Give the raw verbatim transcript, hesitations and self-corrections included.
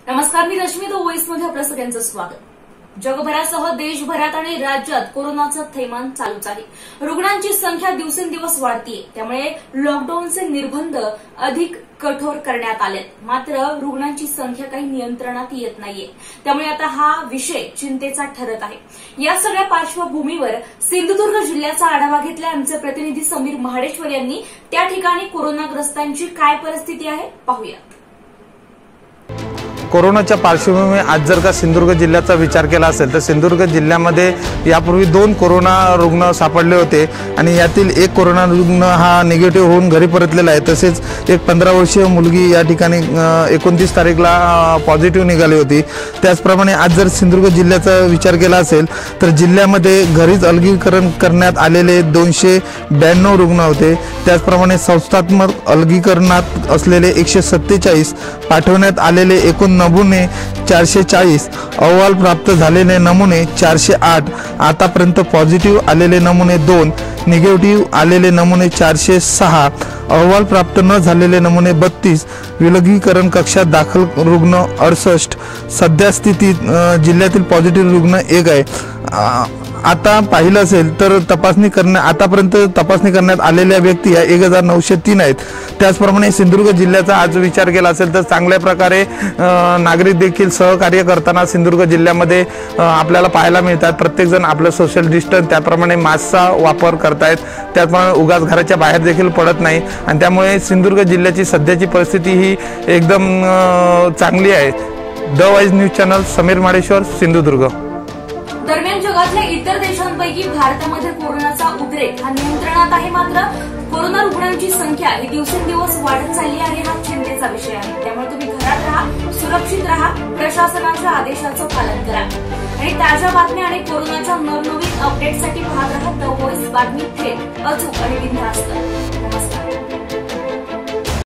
नमस्कार, मी Rashmi the voice मध्ये आपलं सगळ्यांचं स्वागत। जगभरासह देशभरात आणि राज्यात कोरोनाचं थैमान चालूच आहे। रुग्णांची संख्या दिवसेंदिवस वाढतीये, त्यामुळे लॉकडाऊनचे निर्बंध अधिक कठोर करण्यात आलेत। मात्र रुग्णांची संख्या काही नियंत्रणात येत नाहीये, त्यामुळे आता हा विषय चिंतेचा ठरत आहे। या सगळ्या पार्श्वभूमीवर सिंधुदुर्ग जिल्ह्याचा आढावा घेतला आमचे प्रतिनिधी समीर महाडेश्वर यांनी। त्या ठिकाणी कोरोनाग्रस्तांची काय परिस्थिती आहे पाहूया। कोरोनाच्या पार्श्वभूमीवर आज जर का सिंधुदुर्ग जिल्ह्याचा विचार केला असेल तर सिंधुदुर्ग जिल्ह्यामध्ये यापूर्वी दोन कोरोना रुग्ण सापडले होते आणि यातील एक कोरोना रुग्ण हा निगेटिव्ह होऊन घरी परतलेला आहे। तसेच एक पंधरा वर्षीय मुलगी या ठिकाणी एकोणतीस तारीखला पॉझिटिव्ह निघाली होती। त्याचप्रमाणे आज जर सिंधुदुर्ग जिल्ह्याचा विचार केला असेल तर जिल्ह्यामध्ये घरीच अलगीकरण करण्यात आलेले दोनशे ब्याण्णव रुग्ण होते। त्याचप्रमाणे संस्थात्मक अलगीकरणात असलेले एकशे सत्तेचाळीस पाठवण्यात आलेले एकूण नमुने चारशे चाळीस, अहवाल प्राप्त झालेले नमुने चारशे आठ, आतापर्यंत पॉझिटिव्ह आलेले नमुने दोन, निगेटिव्ह आलेले नमुने चारशे सहा, अहवाल प्राप्त न झालेले नमुने बत्तीस, विलगीकरण कक्षात दाखल रुग्ण अडुसष्ट। सध्या स्थितीत जिल्ह्यातील पॉझिटिव्ह रुग्ण एक आहे। आता पाहिलं असेल तर तपासणी करण्या आतापर्यंत तपासणी करण्यात आलेल्या व्यक्ती या एक हजार नऊशे तीन आहेत। त्याचप्रमाणे सिंधुदुर्ग जिल्ह्याचा आज विचार केला असेल तर चांगल्या प्रकारे नागरिक देखील सहकार्य करताना सिंधुदुर्ग जिल्ह्यामध्ये आपल्याला पाहायला मिळतात। प्रत्येकजण आपलं सोशल डिस्टन्स त्याप्रमाणे मास्कचा वापर करतायत, त्याचप्रमाणे उगाच घराच्या बाहेर देखील पडत नाही आणि त्यामुळे सिंधुदुर्ग जिल्ह्याची सध्याची परिस्थिती ही एकदम चांगली आहे। The voice news channel, Sameer Mahadeshwar, Sindhudurg. दरम्यान जगातल्या इतर देशांपैकी भारतामध्ये कोरोनाचा उद्रेक हा नियंत्रणात आहे, मात्र कोरोना रुग्णांची संख्या ही दिवसेंदिवस वाढत चालली आहे। हा चिंतेचा विषय आहे, त्यामुळे तुम्ही घरात राहा, सुरक्षित राहा, प्रशासनाच्या आदेशाचं पालन करा आणि ताज्या बातम्या आणि कोरोनाच्या नवनवीन अपडेटसाठी पाहत राहा द व्हॉइस बातमी थेट, अचूक आणि बिनधास्त। नमस्कार।